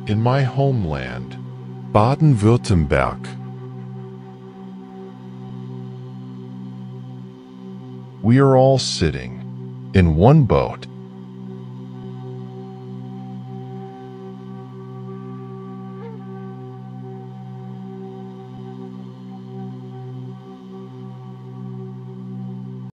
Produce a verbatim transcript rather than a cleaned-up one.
in my homeland, Baden-Württemberg. We are all sitting in one boat